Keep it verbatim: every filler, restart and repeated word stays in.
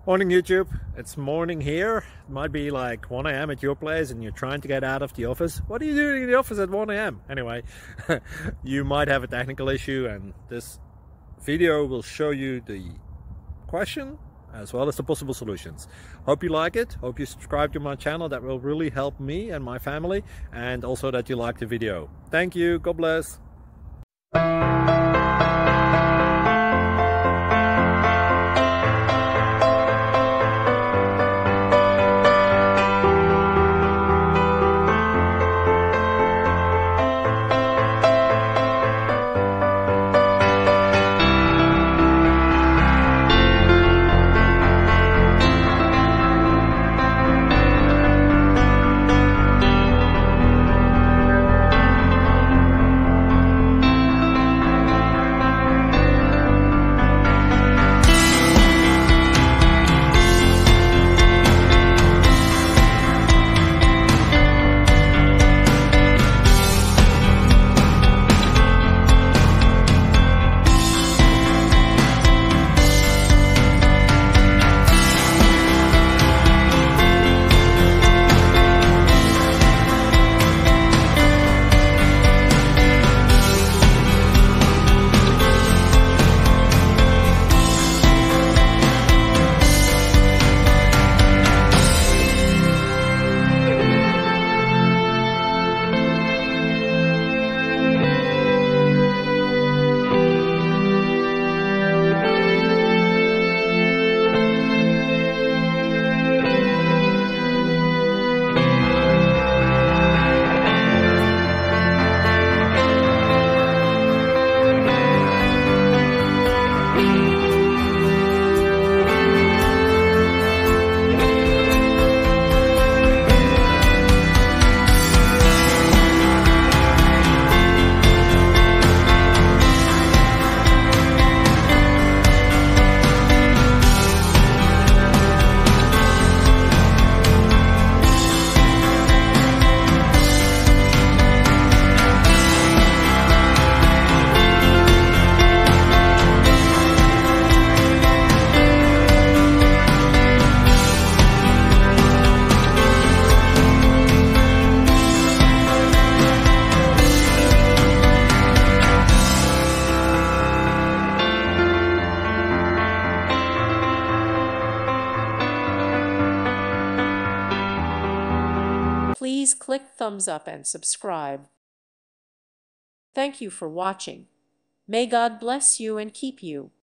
Morning YouTube, it's morning here. It might be like one A M at your place and you're trying to get out of the office. What are you doing in the office at one A M? Anyway, you might have a technical issue and this video will show you the question as well as the possible solutions. Hope you like it, hope you subscribe to my channel. That will really help me and my family, and also that you like the video. Thank you, God bless. Please click thumbs up and subscribe. Thank you for watching. May God bless you and keep you.